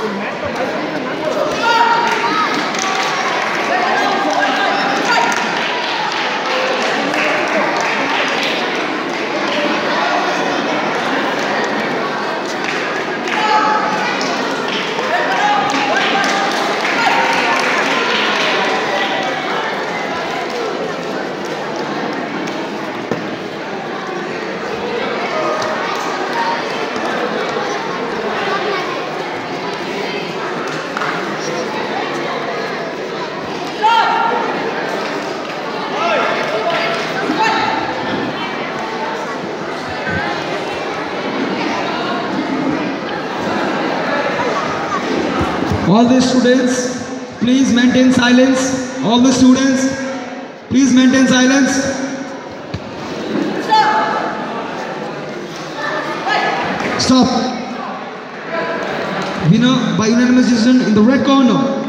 All the students, please maintain silence. All the students, please maintain silence. Stop. Winner by unanimous decision in the red corner.